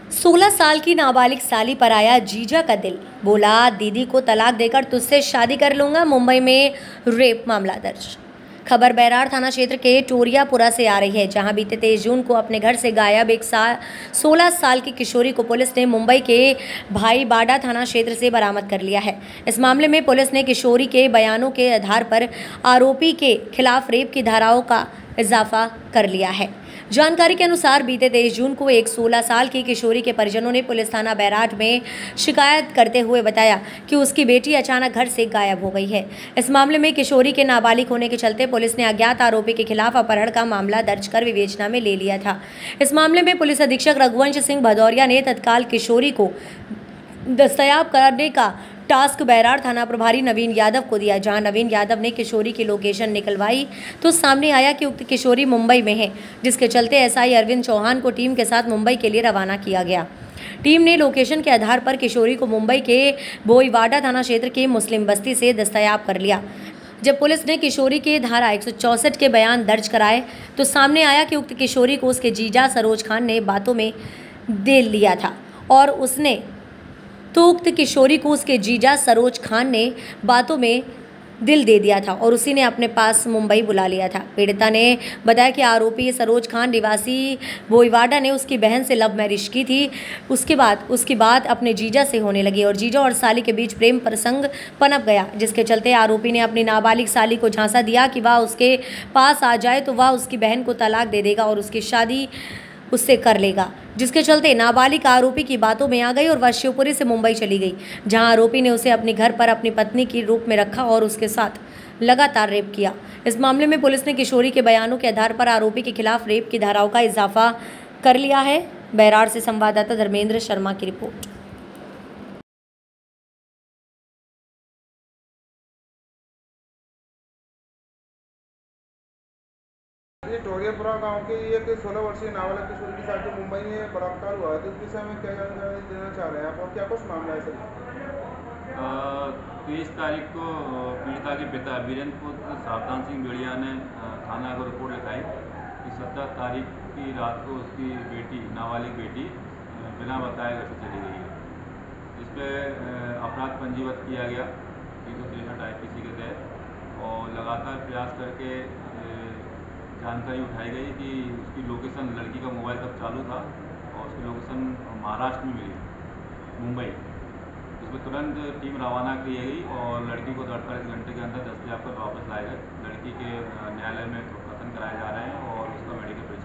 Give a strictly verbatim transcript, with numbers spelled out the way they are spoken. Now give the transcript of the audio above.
सोलह साल की नाबालिग साली पर आया जीजा का दिल, बोला दीदी को तलाक देकर तुझसे शादी कर लूंगा। मुंबई में रेप मामला दर्ज। खबर बैराड़ थाना क्षेत्र के टोरियापुरा से आ रही है, जहां बीते तेईस जून को अपने घर से गायब एक साल सोलह साल की किशोरी को पुलिस ने मुंबई के भाईबाडा थाना क्षेत्र से बरामद कर लिया है। इस मामले में पुलिस ने किशोरी के बयानों के आधार पर आरोपी के खिलाफ रेप की धाराओं का इजाफा कर लिया है। जानकारी के अनुसार बीते तेईस जून को एक सोलह साल की किशोरी के परिजनों ने पुलिस थाना बैराड़ में शिकायत करते हुए बताया कि उसकी बेटी अचानक घर से गायब हो गई है। इस मामले में किशोरी के नाबालिग होने के चलते पुलिस ने अज्ञात आरोपी के खिलाफ अपहरण का मामला दर्ज कर विवेचना में ले लिया था। इस मामले में पुलिस अधीक्षक रघुवंश सिंह भदौरिया ने तत्काल किशोरी को दस्तयाब करने का टास्क बैराड़ थाना प्रभारी नवीन यादव को दिया। जहां नवीन यादव ने किशोरी की लोकेशन निकलवाई तो सामने आया कि उक्त किशोरी मुंबई में है, जिसके चलते एसआई अरविंद चौहान को टीम के साथ मुंबई के लिए रवाना किया गया। टीम ने लोकेशन के आधार पर किशोरी को मुंबई के बोईवाडा थाना क्षेत्र की मुस्लिम बस्ती से दस्तयाब कर लिया। जब पुलिस ने किशोरी के धारा एक सौ चौसठ के बयान दर्ज कराए तो सामने आया कि उक्त किशोरी को उसके जीजा सरोज खान ने बातों में दे लिया था और उसने तो उक्त किशोरी को उसके जीजा सरोज खान ने बातों में दिल दे दिया था और उसी ने अपने पास मुंबई बुला लिया था। पीड़िता ने बताया कि आरोपी सरोज खान निवासी बोईवाडा ने उसकी बहन से लव मैरिज की थी। उसके बाद उसकी बात अपने जीजा से होने लगी और जीजा और साली के बीच प्रेम प्रसंग पनप गया, जिसके चलते आरोपी ने अपनी नाबालिग साली को झांसा दिया कि वह उसके पास आ जाए तो वह उसकी बहन को तलाक दे देगा और उसकी शादी उससे कर लेगा, जिसके चलते नाबालिग आरोपी की बातों में आ गई और वह शिवपुरी से मुंबई चली गई, जहां आरोपी ने उसे अपने घर पर अपनी पत्नी के रूप में रखा और उसके साथ लगातार रेप किया। इस मामले में पुलिस ने किशोरी के बयानों के आधार पर आरोपी के खिलाफ रेप की धाराओं का इजाफा कर लिया है। बैराड़ से संवाददाता धर्मेंद्र शर्मा की रिपोर्ट। ये टोरियापुरा गांव के एक सोलह वर्षीय नाबालिग किशोरी के साथ जो मुंबई में बलात्कार हुआ है, तो इस विषय में क्या जानकारी देना चाह रहे हैं आप और क्या कुछ मामला है सर? तेईस तारीख को पीड़िता के पिता वीरेंद्र पुत्र सावधान सिंह बेड़िया ने थाना को रिपोर्ट लिखाई कि सत्रह तारीख की रात को उसकी बेटी नाबालिग बेटी बिना बताए घर से चली गई है। इस पर अपराध पंजीबद्ध किया गया तीन सौ तिरसठ आई पी सी के तहत और लगातार प्रयास करके जानकारी उठाई गई कि उसकी लोकेशन, लड़की का मोबाइल तब चालू था और उसकी लोकेशन महाराष्ट्र में मिली, मुंबई। इसमें तुरंत टीम रवाना की गई और लड़की को अड़तालीस घंटे के अंदर दस्तयाब कर वापस लाए गए। लड़की के न्यायालय में कथन कराए जा रहे हैं और उसका मेडिकल